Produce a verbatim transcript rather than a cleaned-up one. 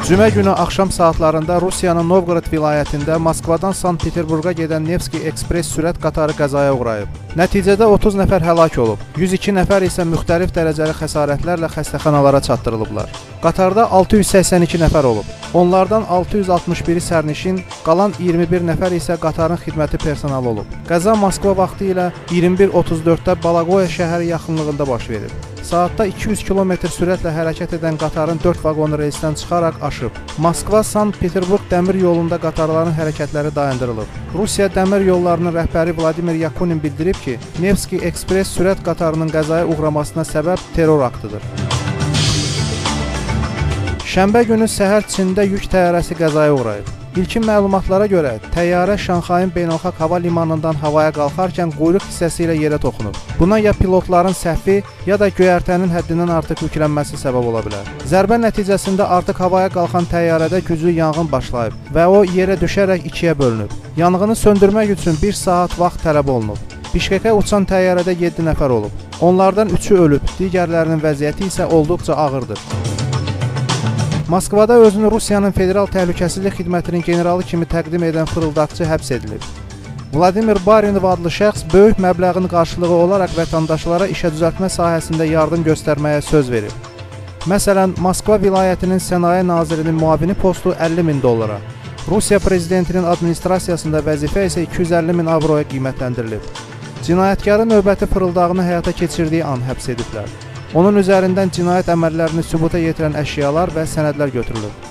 Cümə günü axşam saatlarında Rusiyanın Novqorod vilayətində Moskvadan Sankt-Peterburqa gedən Nevski Ekspres sürət qatarı qəzaya uğrayıb. Nəticədə otuz nəfər həlak olub, yüz iki nəfər isə müxtəlif dərəcəli xəsarətlərlə xəstəxanalara çatdırılıblar. Qatarda altı yüz səksən iki nəfər olub. Onlardan altı yüz altmış biri sərnişin, qalan iyirmi bir nəfər isə qatarın xidməti personalı olub. Qəza Moskva vaxtı ilə iyirmi bir otuz dörddə Balagoya şəhəri yaxınlığında baş verib. Saatda iki yüz kilometr sürətlə hərəkət edən qatarın dörd vaqonu reysdən çıxaraq aşıb. Moskva-Sankt-Peterburq dəmir yolunda qatarların hərəkətləri dayandırılıb. Rusiya dəmir yollarının rəhbəri Vladimir Yakunin bildirib ki, Nevski Ekspres sürət qatarının qəzaya uğramasına səbəb terror aktıdır. Şənbə günü səhər Çində yük təyyarəsi qəzaya uğrayıb. İlkin məlumatlara görə, təyyarə Şanxayın beynəlxalq hava limanından havaya qalxarkən quyruq hissəsi ilə yerə toxunub. Buna ya pilotların səhvi, ya da göyərtənin həddindən artıq yüklənməsi səbəb ola bilər. Zərbə nəticəsində artıq havaya qalxan təyyarədə güclü yanğın başlayıb və o yerə düşərək ikiyə bölünüb. Yanğını söndürmək üçün bir saat vaxt tələb olunub. Bişkekə uçan təyyarədə yeddi nəfər olub. Onlardan üçü ölüb, digərlərinin vəziyyəti isə olduqca ağırdır. Moskvada özünü Rusiyanın Federal Təhlükəsizlik Xidmətinin generalı kimi təqdim edən fırıldaqçı həbs edilib. Vladimir Barinov adlı şəxs böyük məbləğin qarşılığı olaraq vətəndaşlara işə düzəltmə sahəsində yardım göstərməyə söz verib. Məsələn, Moskva vilayətinin sənaye nazirinin müavini postu əlli min dollara, Rusiya prezidentinin administrasiyasında vəzifə isə iki yüz əlli min avroya qiymətləndirilib. Cinayətkarın növbəti fırıldağını həyata keçirdiyi an həbs ediblər. Onun üzərindən cinayət əməllərini sübuta yetirən əşyalar və sənədlər götürülüb.